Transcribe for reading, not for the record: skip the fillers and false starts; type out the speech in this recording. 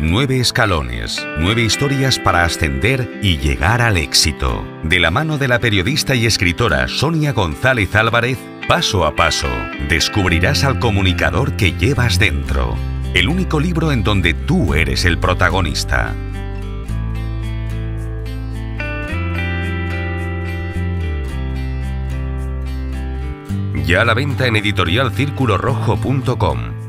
9 escalones, 9 historias para ascender y llegar al éxito. De la mano de la periodista y escritora Sonia González Álvarez, paso a paso, descubrirás al comunicador que llevas dentro. El único libro en donde tú eres el protagonista. Ya a la venta en editorialcirculorrojo.com.